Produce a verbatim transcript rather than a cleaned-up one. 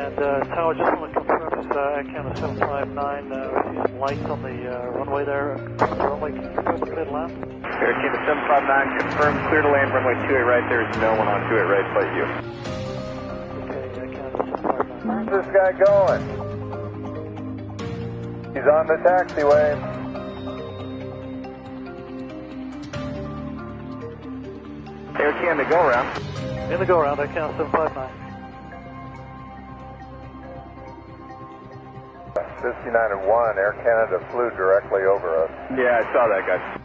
And uh, Tower, just want to confirm if uh, Air Canada seven five nine uh, receives some lights on the uh, runway there. The runway, can you confirm the clear to land? Air Canada seven five nine, confirmed clear to land, runway two eight right. There is no one on two eight right, but you. Okay, Air Canada seven five nine. Where's this guy going? He's on the taxiway. Air Canada, go around. In the go around, Air Canada seven five nine. fifty-nine and one, Air Canada flew directly over us. Yeah, I saw that guy.